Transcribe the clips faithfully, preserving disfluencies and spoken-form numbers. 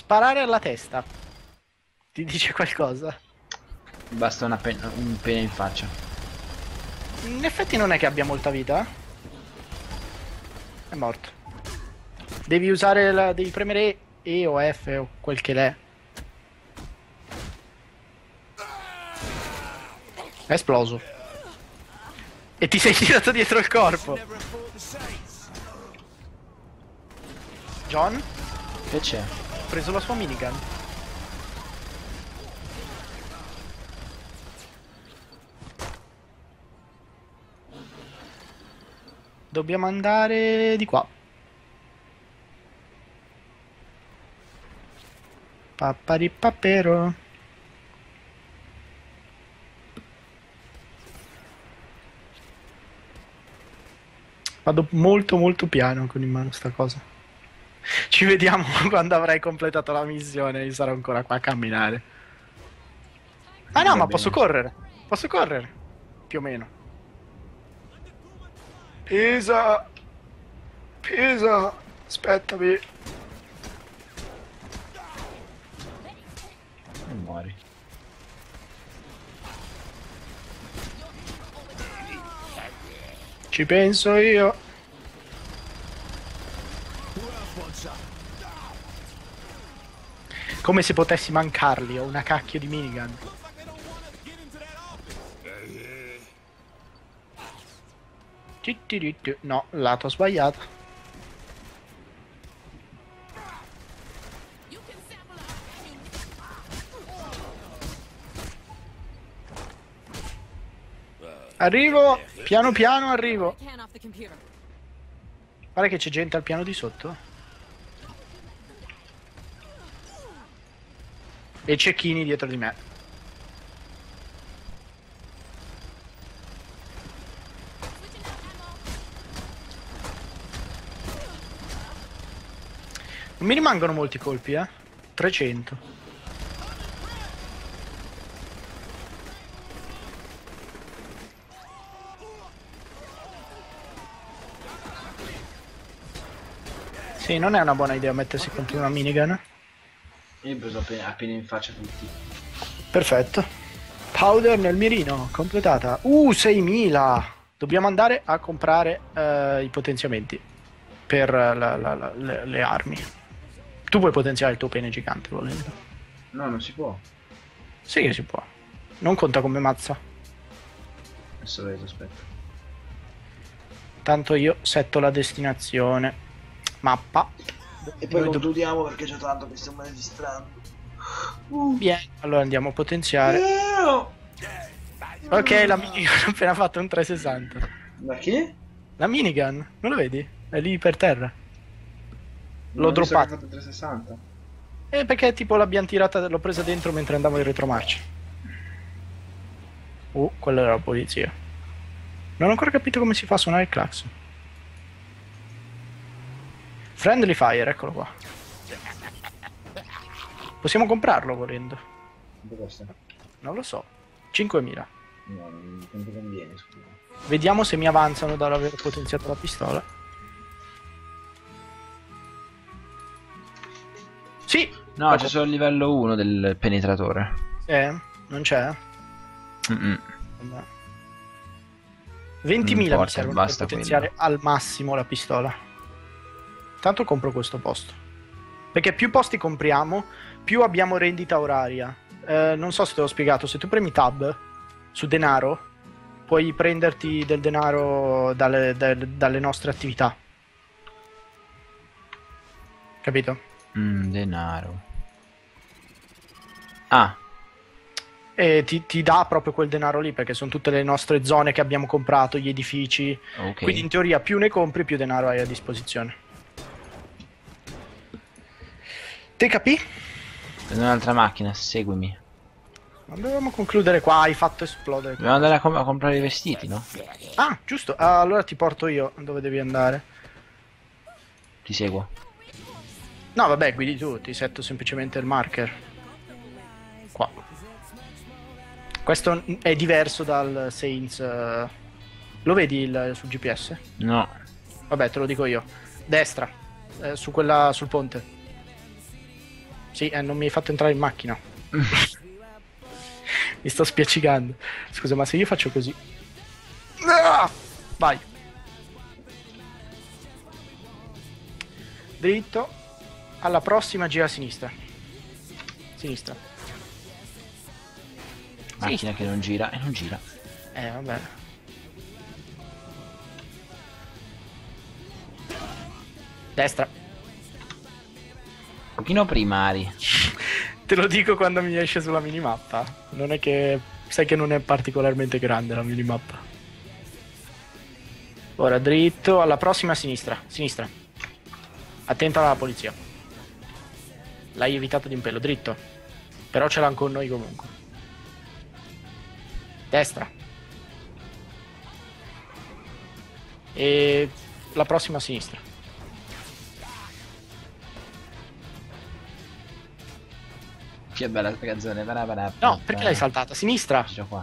sparare alla testa. Ti dice qualcosa? Basta una penna, un pene in faccia. In effetti non è che abbia molta vita. È morto. Devi usare la... devi premere E o F o quel che l'è. È esploso. E ti sei tirato dietro il corpo. John? Che c'è? Ha preso la sua minigun. Dobbiamo andare di qua. Pappari pappero. Vado molto molto piano con in mano sta cosa. Ci vediamo quando avrai completato la missione. Io sarò ancora qua a camminare. Ah no, Va ma bene. posso correre. Posso correre. Più o meno. Pisa. Pisa. Aspettami. E muori. Ci penso io. Come se potessi mancarli. Ho una cacchio di minigun. No, lato sbagliato. Arrivo, piano piano arrivo. Guarda che c'è gente al piano di sotto. E cecchini dietro di me. Non mi rimangono molti colpi, eh. trecento. Sì, non è una buona idea mettersi contro una minigun. Io ho preso appena, appena in faccia tutti. Perfetto. Powder nel mirino, completata. Uh, seimila! Dobbiamo andare a comprare uh, i potenziamenti per la, la, la, le, le armi. Tu puoi potenziare il tuo pene gigante volendo. No, non si può. Sì che si può. Non conta come mazza. Adesso vedo, aspetta. Tanto io setto la destinazione. Mappa. E poi Noi concludiamo perché c'è tanto che stiamo registrando. Uh. Bien, allora andiamo a potenziare. No. Ok, la minigun ha appena fatto un trecentosessanta. Ma che? La minigun, non lo vedi? È lì per terra. L'ho Non mi sa che ha droppato. fatto trecentosessanta. Eh, perché tipo l'abbiamo tirata, l'ho presa dentro mentre andavo in retromarcia. Uh, quella era la polizia. Non ho ancora capito come si fa a suonare il clacson. Friendly fire, eccolo qua. Possiamo comprarlo volendo. Quanto costa? Non lo so. cinquemila. No, non non ti conviene, scusa. Vediamo se mi avanzano dall'aver potenziato la pistola. Sì! No, c'è solo il livello uno del penetratore. Eh, non c'è? Mm -mm. ventimila mi importa, servono per basta potenziare quello. al massimo la pistola. Tanto compro questo posto. Perché più posti compriamo, più abbiamo rendita oraria. Eh, non so se te l'ho spiegato, se tu premi tab su denaro, puoi prenderti del denaro dalle, dalle, dalle nostre attività. Capito? Mm, denaro. Ah. E ti, ti dà proprio quel denaro lì, perché sono tutte le nostre zone che abbiamo comprato, gli edifici. Ok. Quindi in teoria più ne compri, più denaro hai a disposizione. Te capì? Prendo un'altra macchina, seguimi. Non dovevamo concludere qua, hai fatto esplodere. Dobbiamo andare a, com a comprare i vestiti, no? Ah, giusto. Ah, allora ti porto io dove devi andare. Ti seguo. No, vabbè, guidi tu, ti setto semplicemente il marker. Qua. Questo è diverso dal Saints. Uh... Lo vedi il, sul G P S? No. Vabbè, te lo dico io. Destra, eh, su quella, sul ponte. Sì, eh, non mi hai fatto entrare in macchina. Mi sto spiaccicando. Scusa, ma se io faccio così... Ah! Vai. Dritto. Alla prossima gira a sinistra. Sinistra. Macchina Sinistra. che non gira e non gira. Eh, vabbè. Destra. Un pochino primari. Te lo dico quando mi esce sulla minimappa. Non è che... Sai che non è particolarmente grande la minimappa. Ora dritto. Alla prossima a sinistra. Sinistra. Attenta alla polizia. L'hai evitato di un pelo. Dritto. Però ce l'hanno con noi comunque. Destra. E la prossima a sinistra. Che bella sta canzone. No, perché l'hai saltata? Sinistra. C'ho qua.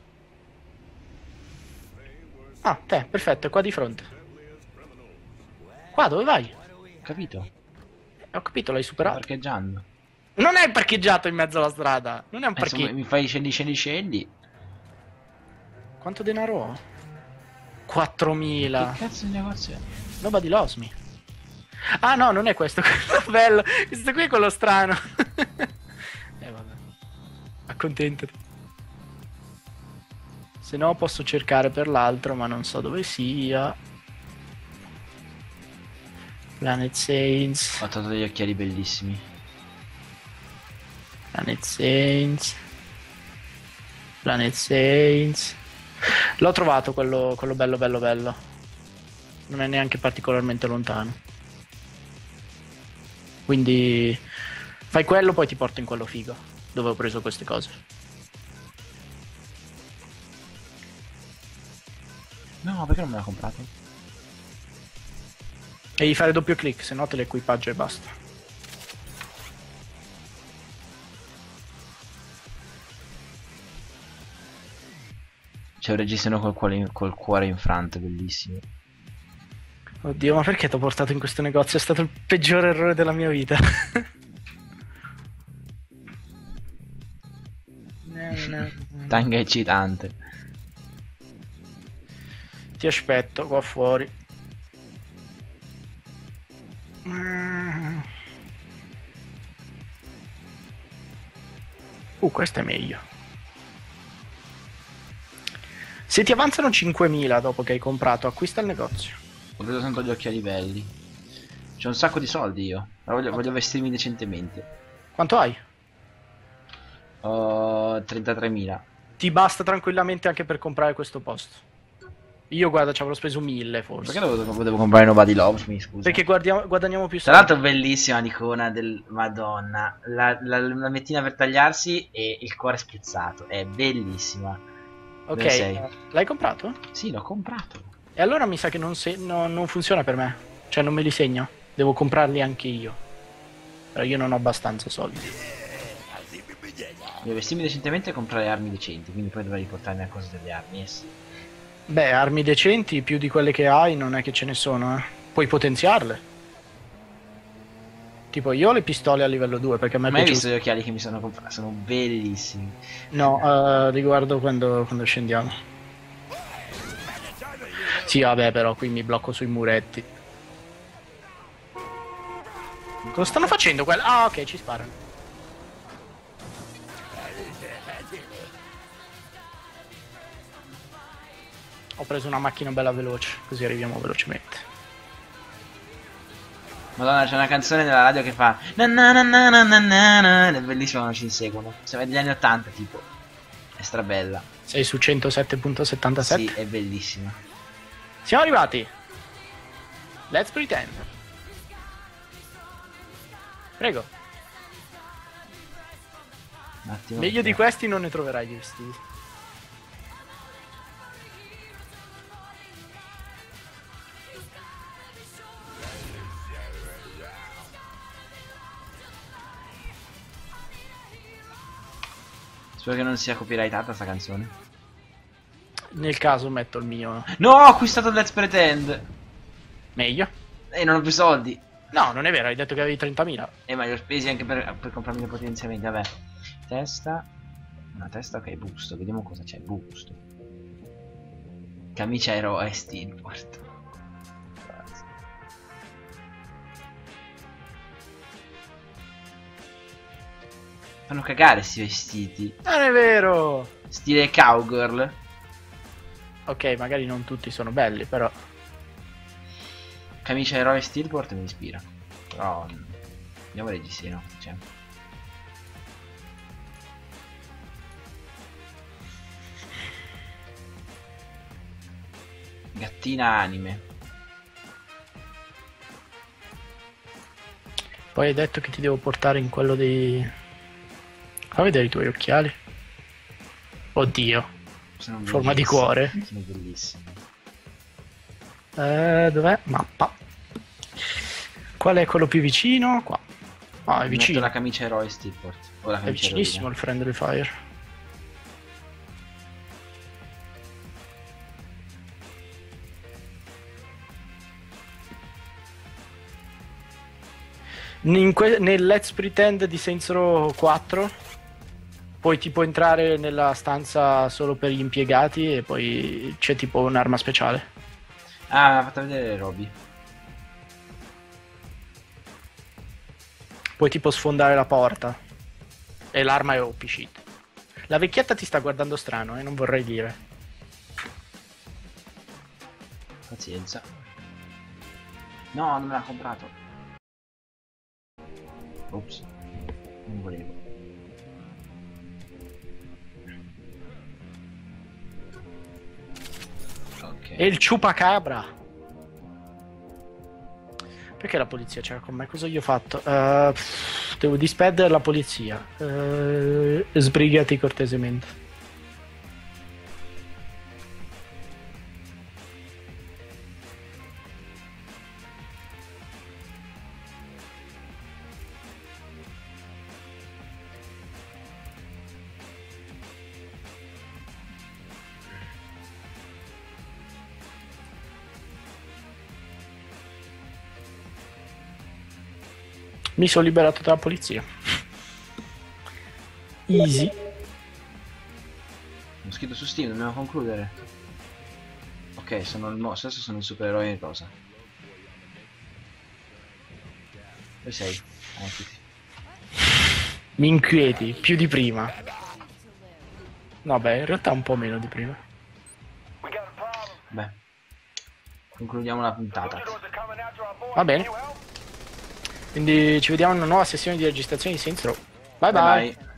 Ah, te, perfetto, è qua di fronte. Qua, dove vai? Capito? Ho capito, l'hai Sto superato. parcheggiando. Non è parcheggiato in mezzo alla strada. Non è un Eh, insomma, parcheggio. mi fai scendi scendi scendi. Quanto denaro ho? quattromila. Che cazzo di negozio è? Nobody loves me. Ah no, non è questo. Quello bello. Questo qui è quello strano. Eh vabbè. Accontentati. Se no posso cercare per l'altro, ma non so dove sia. Planet Saints. Ho trovato degli occhiali bellissimi. Planet Saints. Planet Saints. L'ho trovato quello, quello bello bello bello. Non è neanche particolarmente lontano. Quindi fai quello, poi ti porto in quello figo, dove ho preso queste cose. No, perché non me l'ha comprato? Devi fare doppio clic, se no te l'equipaggio e basta. C'è un regista col cuore, in, col cuore infranto, bellissimo. Oddio, ma perché ti ho portato in questo negozio? È stato il peggior errore della mia vita. No, no, no. Tanga eccitante. Ti aspetto qua fuori. Uh, questo è meglio. Se ti avanzano cinquemila dopo che hai comprato, acquista il negozio. Ho preso tanto gli occhiali belli. C'ho un sacco di soldi io. Ma voglio, voglio vestirmi decentemente. Quanto hai? Ho trentatremila. Ti basta tranquillamente anche per comprare questo posto. Io guarda, ci avrò speso mille forse. Perché devo, devo comprare Nobody Loves Me, scusa? Perché guardiamo, guadagniamo più Tra soldi. l'altro bellissima l'icona del Madonna. La, la, la mettina per tagliarsi e il cuore spezzato. È bellissima. Dove Ok, sei? eh, l'hai comprato? Sì, l'ho comprato. E allora mi sa che non, se- no- non funziona per me. Cioè non me li segno. Devo comprarli anche io. Però io non ho abbastanza soldi. Devo vestirmi decentemente e comprare armi decenti. Quindi poi dovrei riportarmi a cosa delle armi. Eh sì. Beh, armi decenti, più di quelle che hai, non è che ce ne sono, eh. Puoi potenziarle. Tipo, io ho le pistole a livello due perché a me Ma hai piace. visto gli occhiali che mi sono comprati? Sono bellissimi. No, eh, riguardo quando, quando scendiamo. Sì, vabbè, però qui mi blocco sui muretti. Cosa stanno facendo quelli? Ah, ok, ci sparano. Ho preso una macchina bella veloce, così arriviamo velocemente. Madonna, c'è una canzone nella radio che fa na na na na na na na na. È bellissima quando ci inseguono. Sembra degli anni ottanta tipo. È strabella. Sei su centosette virgola settantasette? Sì, è bellissima. Siamo arrivati. Let's pretend. Prego. Un attimo. Meglio di questi non ne troverai di vestiti. Spero che non sia copyrightata sta canzone. Nel caso metto il mio. No, ho acquistato Let's Pretend. Meglio. E non ho più soldi. No, non è vero, hai detto che avevi trentamila. Eh, ma li ho spesi anche per, per comprarmi i potenziamenti. Vabbè. Testa. Una testa, ok, busto. Vediamo cosa c'è. Busto. Camicia aero e Steelport. Fanno cagare sti vestiti. Non è vero! Stile cowgirl. Ok, magari non tutti sono belli, però... Camicia eroe Steelport mi ispira. Però... Andiamo a registrare, no? Cioè. Gattina anime. Poi hai detto che ti devo portare in quello dei... Fa vedere i tuoi occhiali. Oddio. Sono Forma di cuore. Sono bellissimi. Eh, dov'è? Mappa. Qual è quello più vicino? Qua. Ah, è Mi vicino. metto la camicia eroe Steelport. O la È camicia vicinissimo eroina. il Friendly Fire. In que- nel Let's Pretend di Saints Row quattro puoi tipo entrare nella stanza solo per gli impiegati e poi c'è tipo un'arma speciale. Ah, mi ha fatto vedere Roby. Puoi tipo sfondare la porta e l'arma è O P shit. La vecchietta ti sta guardando strano, eh, non vorrei dire. Pazienza. No, non me l'ha comprato. Ops. Non volevo. Ok. E il ciupacabra. Perché la polizia c'era con me? Cosa gli ho fatto? Uh, pff, devo disperdere la polizia. Uh, sbrigati cortesemente. Mi sono liberato dalla polizia. Easy. Ho scritto su Steam, dobbiamo concludere. Ok, sono il mo adesso sono il supereroe in rosa. Dove sei? Ah, eccoti. Mi inquieti, più di prima. No, beh, in realtà un po' meno di prima. Beh. Concludiamo la puntata. Va bene. Quindi ci vediamo in una nuova sessione di registrazione di Saints Row. Bye bye. Bye bye.